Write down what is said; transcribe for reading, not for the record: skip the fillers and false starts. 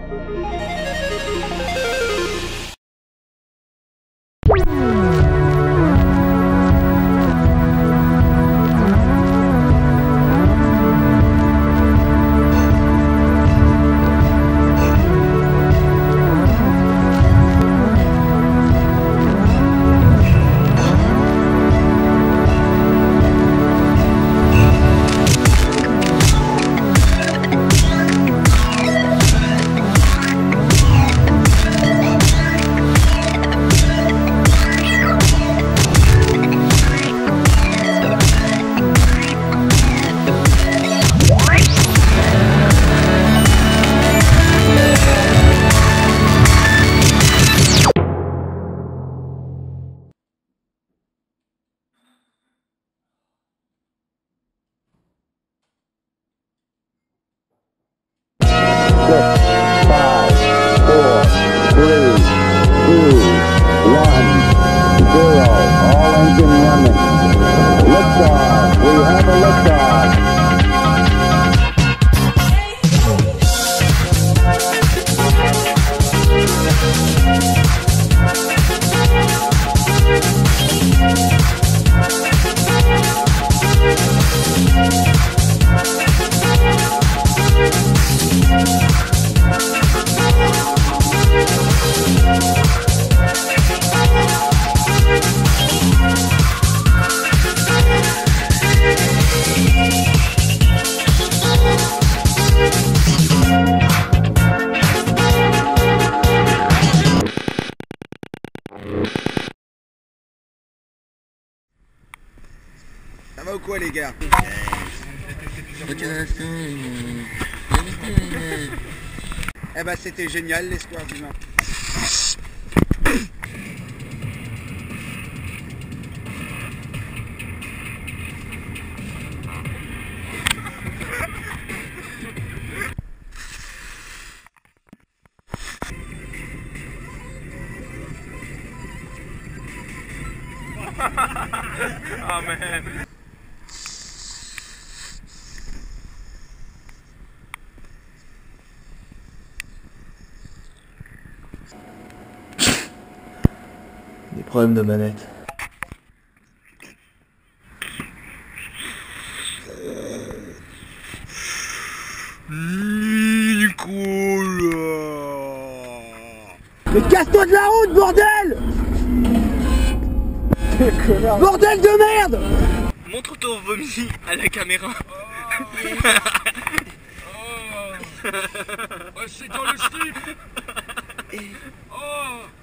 Ça va ou quoi les gars? Eh ben c'était génial l'espoir du vin. Oh man. Des problèmes de manette. Mais casse-toi de la route, bordel! Bordel de merde! Montre ton vomi à la caméra. Oh, c'est dans le slip. Oh.